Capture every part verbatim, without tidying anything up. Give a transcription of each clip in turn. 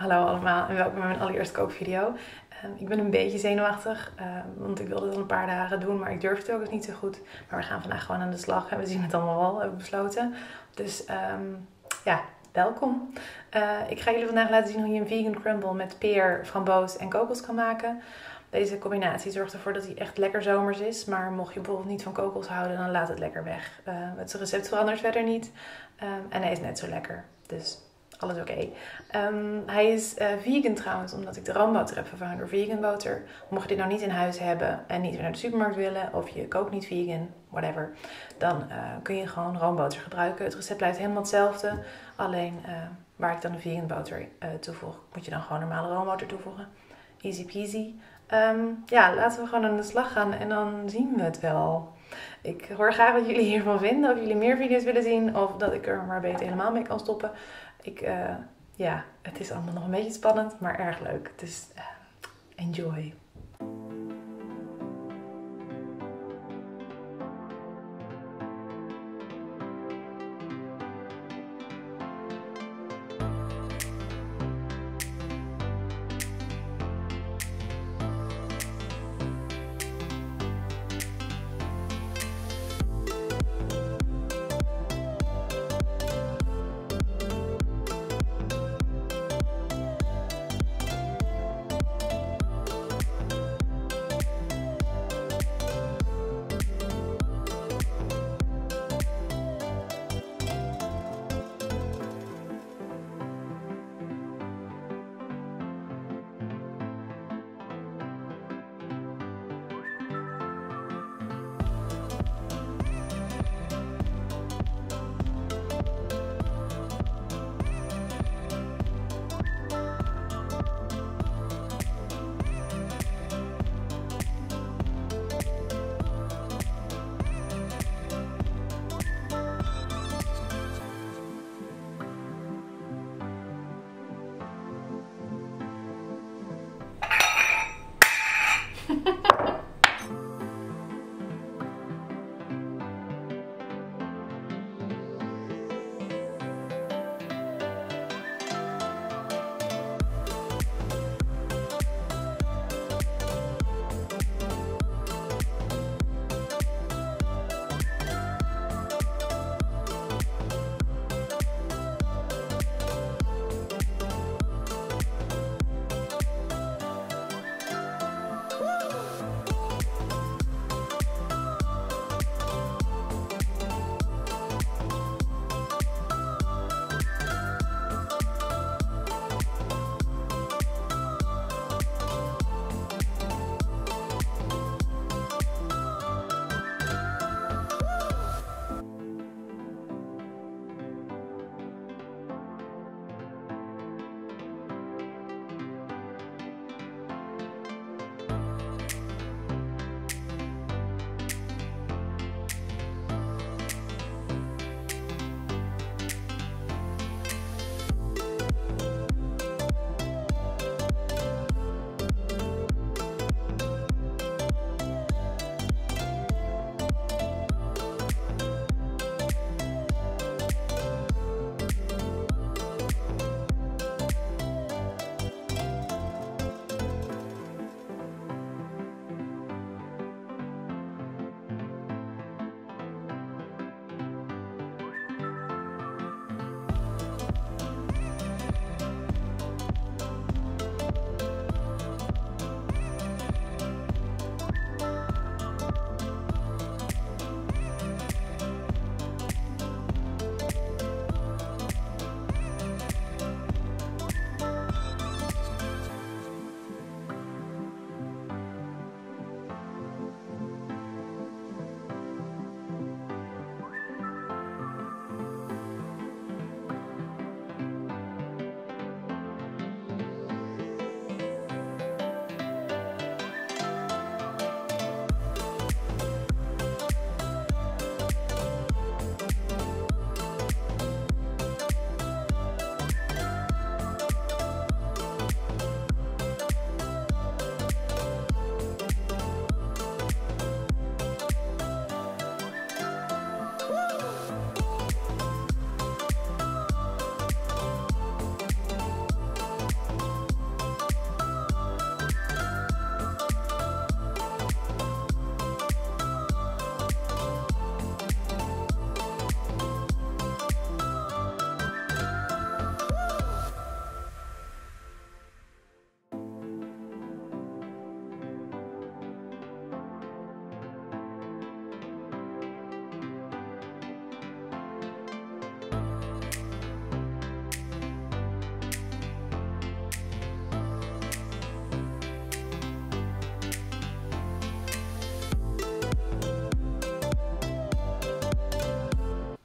Hallo allemaal en welkom bij mijn allereerste kookvideo. Um, ik ben een beetje zenuwachtig, uh, want ik wilde het al een paar dagen doen, maar ik durfde het ook niet zo goed. Maar we gaan vandaag gewoon aan de slag en we zien het allemaal wel, hebben we besloten. Dus um, ja, welkom. Uh, ik ga jullie vandaag laten zien hoe je een vegan crumble met peer, framboos en kokos kan maken. Deze combinatie zorgt ervoor dat hij echt lekker zomers is. Maar mocht je bijvoorbeeld niet van kokos houden, dan laat het lekker weg. Uh, het recept verandert verder niet. Um, en hij is net zo lekker. Dus alles oké. Okay. Um, hij is uh, vegan trouwens, omdat ik de roomboter heb vervangen door vegan boter. Mocht je dit nou niet in huis hebben en niet weer naar de supermarkt willen, of je kookt niet vegan, whatever, dan uh, kun je gewoon roomboter gebruiken. Het recept blijft helemaal hetzelfde. Alleen uh, waar ik dan de vegan boter uh, toevoeg, moet je dan gewoon normale roomboter toevoegen. Easy peasy. Um, ja, laten we gewoon aan de slag gaan en dan zien we het wel. Ik hoor graag wat jullie hiervan vinden. Of jullie meer video's willen zien. Of dat ik er maar beter helemaal mee kan stoppen. Ik, uh, ja, het is allemaal nog een beetje spannend, maar erg leuk. Dus uh, enjoy.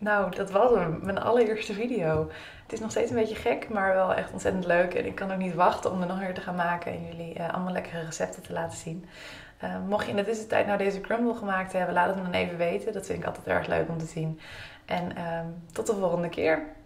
nou, dat was hem. Mijn allereerste video. Het is nog steeds een beetje gek, maar wel echt ontzettend leuk. En ik kan ook niet wachten om er nog weer te gaan maken en jullie uh, allemaal lekkere recepten te laten zien. Uh, mocht je in de tussentijd nou deze crumble gemaakt hebben, laat het me dan even weten. Dat vind ik altijd erg leuk om te zien. En uh, tot de volgende keer.